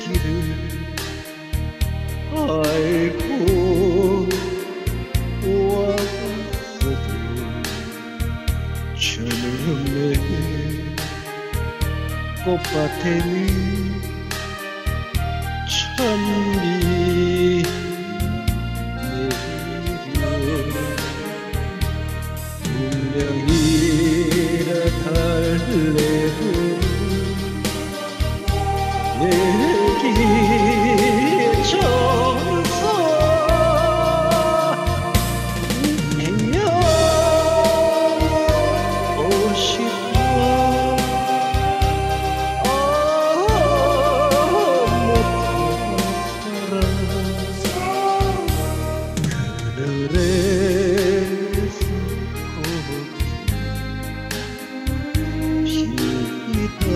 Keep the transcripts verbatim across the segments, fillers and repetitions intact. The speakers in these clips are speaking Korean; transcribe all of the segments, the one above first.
길을 알고 왔어도 저녁에 꽃밭에는 찬물이 내려 운명이라 달래도 내게 져서 내년 오시고 그늘에서 피다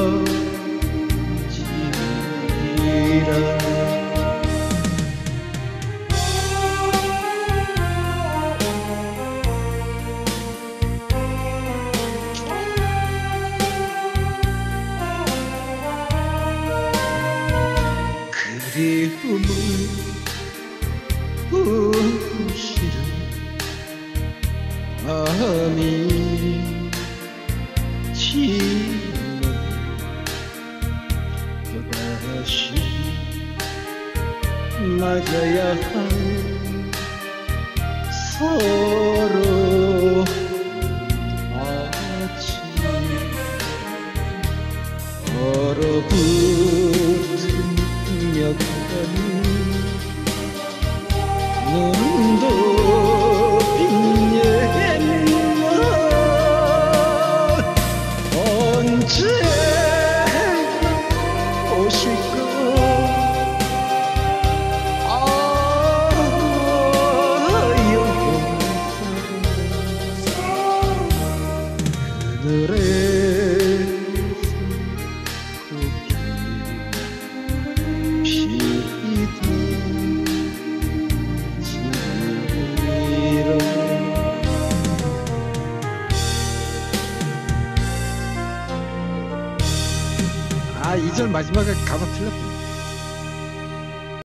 그리움을 부시는 마음이 지면 또다시 맞아야 할 서로 아침 얼어붙은 역한 눈도 빛내는 언제 오실까 아 영원사 그늘에 아, 이 절 마지막에 가사 틀렸다.